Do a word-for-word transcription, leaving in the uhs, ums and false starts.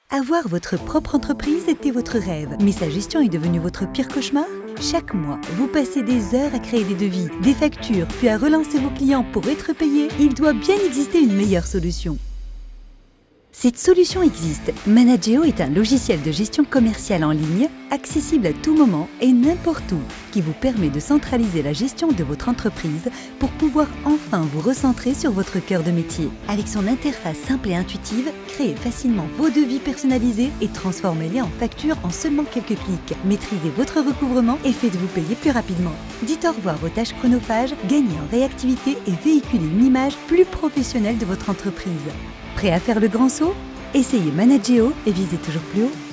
Avoir votre propre entreprise était votre rêve, mais sa gestion est devenue votre pire cauchemar? Chaque mois, vous passez des heures à créer des devis, des factures, puis à relancer vos clients pour être payés. Il doit bien exister une meilleure solution. Cette solution existe. Manageo est un logiciel de gestion commerciale en ligne, accessible à tout moment et n'importe où, qui vous permet de centraliser la gestion de votre entreprise pour pouvoir enfin vous recentrer sur votre cœur de métier. Avec son interface simple et intuitive, créez facilement vos devis personnalisés et transformez-les en factures en seulement quelques clics. Maîtrisez votre recouvrement et faites-vous payer plus rapidement. Dites au revoir aux tâches chronophages, gagnez en réactivité et véhiculez une image plus professionnelle de votre entreprise. Prêt à faire le grand saut? Essayez Manageo et visez toujours plus haut.